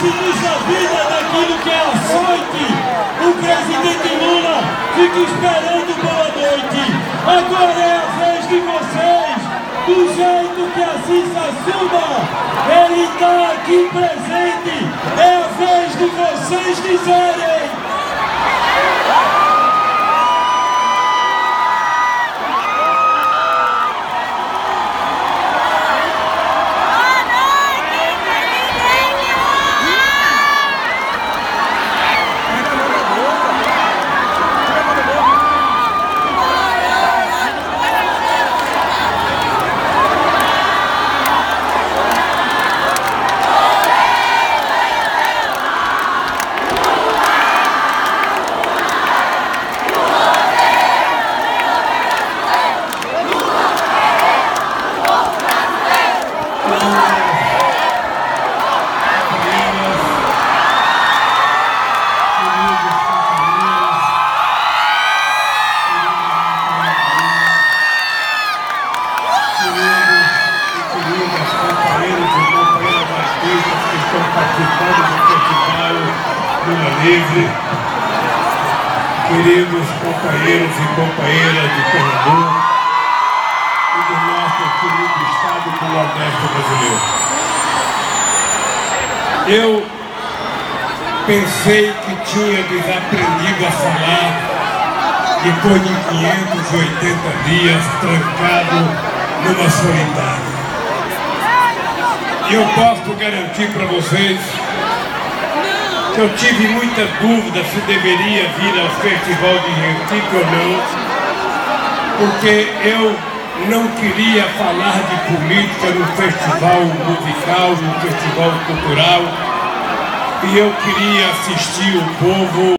se desavida daquilo que é açoite. O presidente Lula fica esperando boa noite. Agora é a vez de vocês, do jeito que assim se assuma. Ele está aqui presente. É a vez de vocês dizerem. Participando do Festival Lula Livre, queridos companheiros e companheiras de Pernambuco e do nosso querido estado do Nordeste brasileiro. Eu pensei que tinha desaprendido a falar depois de 580 dias trancado numa solitária. E eu posso garantir para vocês que eu tive muita dúvida se deveria vir ao Festival de Recife ou não, porque eu não queria falar de política no festival musical, no festival cultural, e eu queria assistir o povo